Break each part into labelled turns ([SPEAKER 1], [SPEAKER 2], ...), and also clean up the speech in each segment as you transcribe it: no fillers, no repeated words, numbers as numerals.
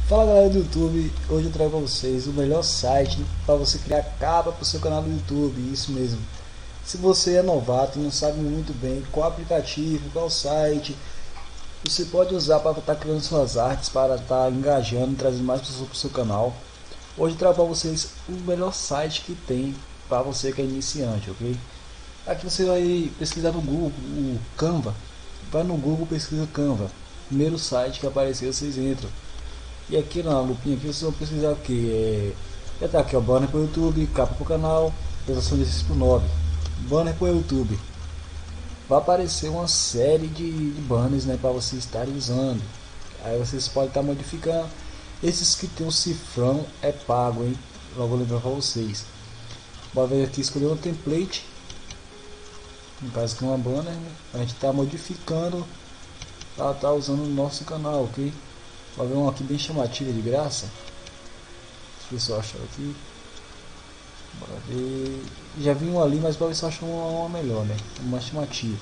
[SPEAKER 1] Fala galera do YouTube, hoje eu trago para vocês o melhor site para você criar capa para o seu canal do YouTube, isso mesmo. Se você é novato e não sabe muito bem qual aplicativo, qual site, você pode usar para estar criando suas artes, para estar engajando e trazendo mais pessoas para o seu canal. Hoje eu trago para vocês o melhor site que tem para você que é iniciante, ok? Aqui você vai pesquisar no Google o Canva, vai no Google, pesquisa Canva, primeiro site que aparecer vocês entram. E aqui na lupinha aqui vocês vão pesquisar o que? Já tá aqui, ó, banner para o YouTube, capa para o canal, apresentação de 6x9, banner para o YouTube. Vai aparecer uma série de banners, né, para vocês estarem usando. Aí vocês podem estar modificando. Esses que tem um cifrão é pago, hein? Logo vou lembrar para vocês. Bora ver aqui, escolher um template. No caso que é uma banner, né? A gente está modificando para estar usando no nosso canal, ok? Vai ver um aqui bem chamativo de graça. Deixa eu ver se eu acho aqui. Bora ver. Já vi um ali, mas para ver se eu acho uma melhor, né? Uma chamativa.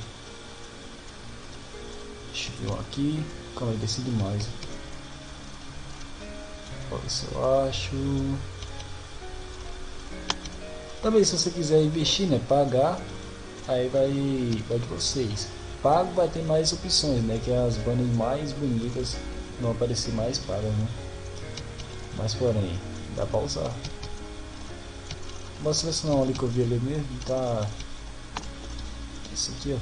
[SPEAKER 1] Deixa eu ver um aqui. Calma aí, desci demais. Bora ver se eu acho. Também se você quiser investir, né? Pagar. Aí vai de vocês. Pago vai ter mais opções, né? Que é as banners mais bonitas vão aparecer mais pagas, né? Mas porém, dá pra usar. Vou selecionar um ali que eu vi ali mesmo, tá? Esse aqui, ó.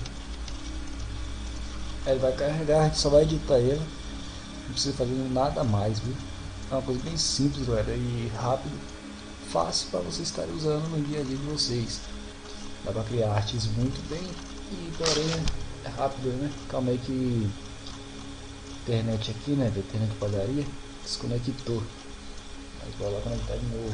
[SPEAKER 1] Aí ele vai carregar, a gente só vai editar ele. Não precisa fazer nada mais, viu? É uma coisa bem simples, galera, e rápido, fácil para vocês estarem usando no dia a dia de vocês. Dá pra criar artes muito bem e porém é rápido, né? Calma aí que internet aqui, né? Da internet padaria desconectou. Mas vai lá conectar de novo.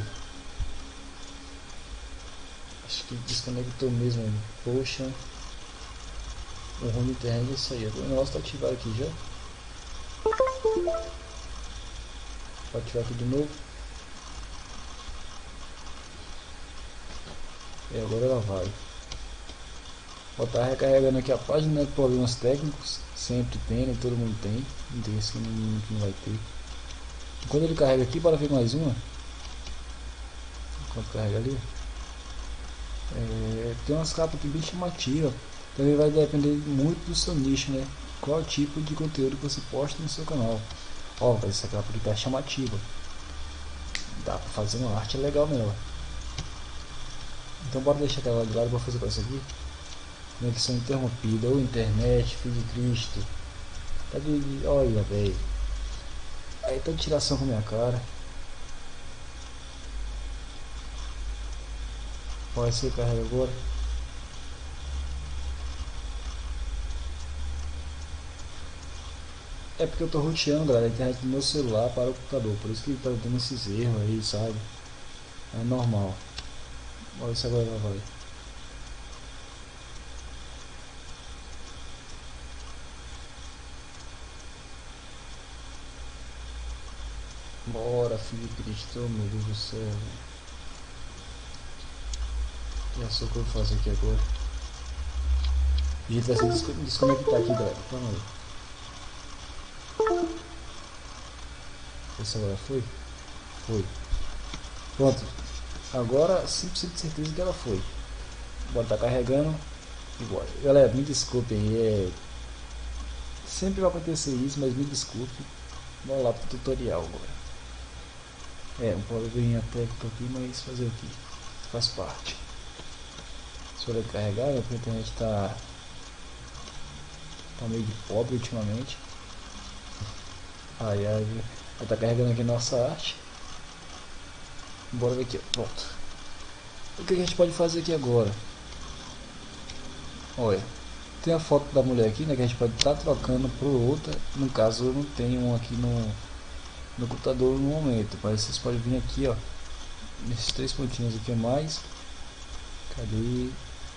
[SPEAKER 1] Acho que desconectou mesmo. Poxa, o ruim de internet é isso aí. O negócio tá ativado aqui já. Vou ativar aqui de novo. E agora ela vai. Vou estar recarregando aqui a página, né? Problemas técnicos. Sempre tem, né? Todo mundo tem. Não tem esse que não vai ter. Quando ele carrega aqui, bora ver mais uma. Enquanto carrega ali. Tem umas capas aqui bem chamativas. Também vai depender muito do seu nicho, né? Qual tipo de conteúdo que você posta no seu canal. Ó, essa capa aqui tá chamativa. Dá pra fazer uma arte legal nela. Então bora deixar aquela de lado para fazer com essa aqui. Conexão interrompida, ou internet, filho de Cristo. Tá de. Olha, velho. Aí tá de tiração com a minha cara. Vai ser carrega agora. É porque eu tô roteando, galera, a internet do meu celular para o computador. Por isso que tá dando esses erros aí, sabe? É normal. Olha se agora ela vai. Bora, filho de Cristo, meu Deus do céu. Já sou o que eu vou fazer aqui agora. A gente vai se desconectar aqui, galera. Calma aí. Essa agora foi? Foi. Pronto. Agora 100% de certeza que ela foi. Bora tá carregando. E bora. Galera, me desculpem aí. Sempre vai acontecer isso, mas me desculpe. Vamos lá pro tutorial agora. Um probleminha técnico aqui, mas fazer o que? Faz parte. Se eu carregar, a internet tá meio de pobre ultimamente. Ai, ela tá carregando aqui nossa arte. Bora ver aqui, pronto. O que a gente pode fazer aqui agora? Olha, tem a foto da mulher aqui, né, que a gente pode estar trocando por outra. No caso eu não tenho um aqui no computador no momento, mas vocês podem vir aqui, ó, nesses três pontinhos aqui a mais. Cadê?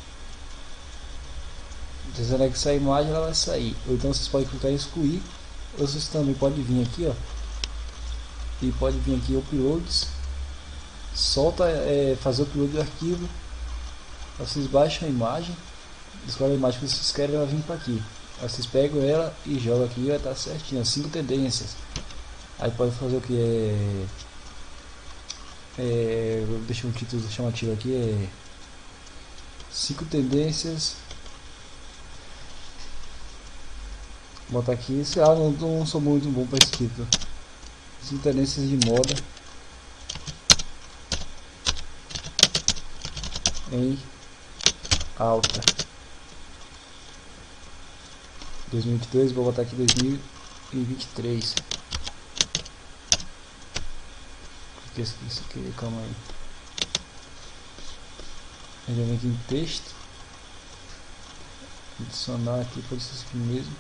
[SPEAKER 1] Se anexar a imagem, ela vai sair. Ou então vocês podem clicar em excluir. Ou vocês também podem vir aqui, ó, e pode vir aqui uploads. Solta, fazer o upload do arquivo. Vocês baixam a imagem, escolhem a imagem que vocês querem, ela vir para aqui. Aí vocês pegam ela e jogam aqui, vai estar certinho, 5 tendências. Aí pode fazer o que vou deixar um título chamativo aqui, 5 tendências. Vou botar aqui, sei lá, não sou muito bom para esse título. 5 tendências de moda em alta 2022, vou botar aqui 2023. Esqueci isso aqui, calma aí. Eu já venho aqui em texto, adicionar aqui, pode ser isso aqui mesmo.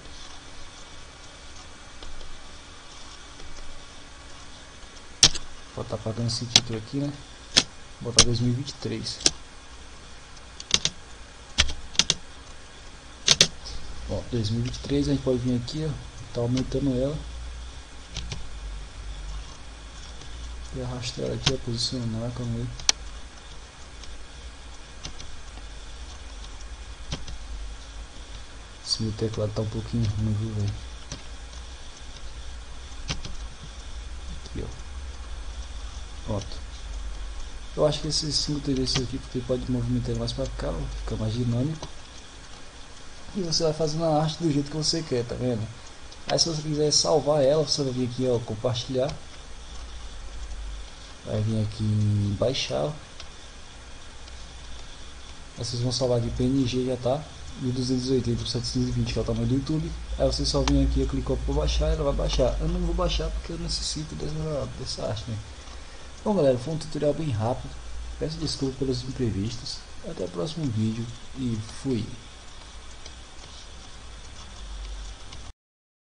[SPEAKER 1] Vou estar pagando esse título aqui, né? Vou botar 2023. Bom, 2023 a gente pode vir aqui, ó, tá aumentando ela e arrastar ela aqui, a posicionar, calma aí. Esse meu teclado tá um pouquinho ruim, viu, velho? Aqui, ó. Pronto. Eu acho que esses 5 tendências aqui você pode movimentar mais para cá, ó, fica mais dinâmico. E você vai fazendo a arte do jeito que você quer, tá vendo? Aí se você quiser salvar ela, você vai vir aqui, ó, compartilhar. Vai vir aqui em baixar. Aí vocês vão salvar aqui PNG, já tá. 1280 por 720, que é o tamanho do YouTube. Aí você só vem aqui, clicou para baixar, ela vai baixar. Eu não vou baixar porque eu necessito dessa arte, né? Bom galera, foi um tutorial bem rápido. Peço desculpa pelos imprevistos. Até o próximo vídeo e fui.